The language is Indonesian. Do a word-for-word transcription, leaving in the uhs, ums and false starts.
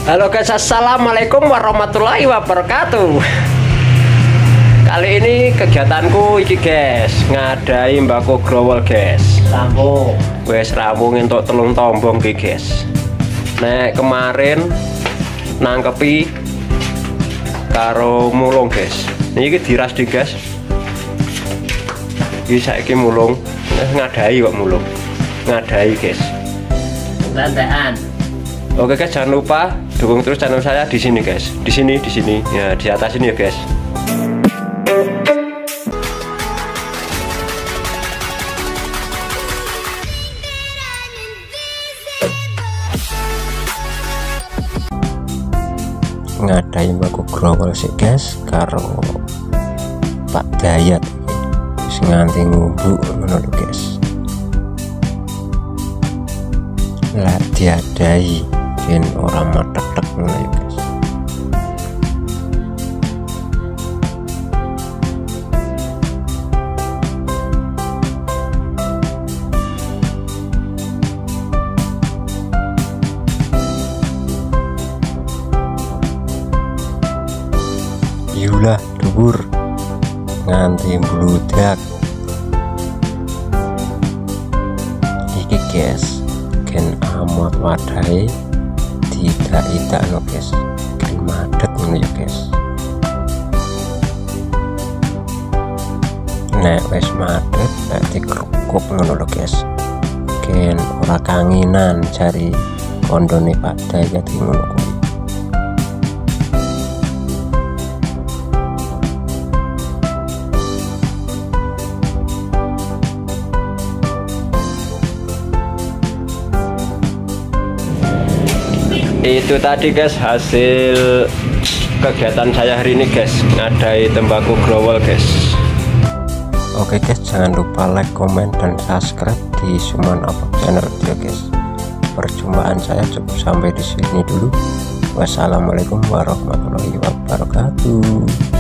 Halo guys, assalamualaikum warahmatullahi wabarakatuh. Kali ini kegiatanku iki guys, ngadai mbako growol guys. Rampung. Wes rampung untuk telung tombong iki guys. Nek kemarin nangkepi karo mulung guys. Ini diras di guys. Iki saiki mulung, ngadai kok mulung. Ngadai guys. Lantean. Oke guys, jangan lupa dukung terus channel saya di sini guys. Di sini, di sini, ya di atas ini ya guys. Ngadai mbako growol sih guys, karo Pak Dayat wis nganti ngumbuk ngono lho guys. Lah diadai yen ora matek-tek ngono ya guys. Yulah dhuwur nganti mbludak iki guys, gen amot wadahe tidak tidak no guys, gen madet ngono ya guys. Nek wis madet berarti kerukuk ngono lho guys, gen ora kanginan cari kondone Pak Dayat ngono kuwi. Itu tadi guys hasil kegiatan saya hari ini guys, ngadai tembakau growol guys. Oke guys, jangan lupa like, komen, dan subscribe di Suman Abang channel ya guys. Perjumpaan saya cukup sampai di sini dulu. Wassalamualaikum warahmatullahi wabarakatuh.